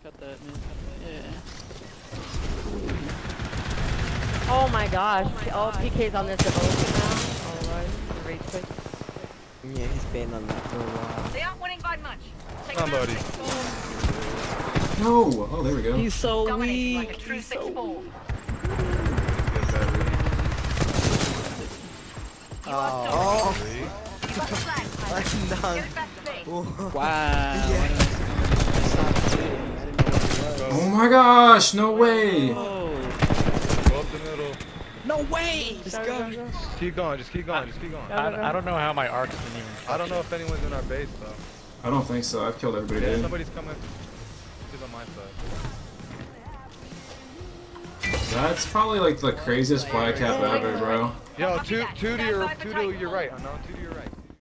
cut that, man. Yeah. Oh my gosh. Oh, PK's on this devotion now. Alright, rage quit. Yeah, he's been on that for a while. They aren't winning by much. Somebody. No! Oh, there we go. He's so Dominating weak. like a true He's 6-4. Oh, I'm done. Wow. Oh my gosh, no way! Oh. Go up the middle. No way! Just go. Just keep going, just keep going, just keep going. I don't know how my arcs didn't even. I don't know if anyone's in our base though. I don't think so. I've killed everybody. Yeah, Dude. somebody's coming. He's on my side. That's probably like the craziest fly cap ever, bro. Yo, two to your right. Unknown, two to your right.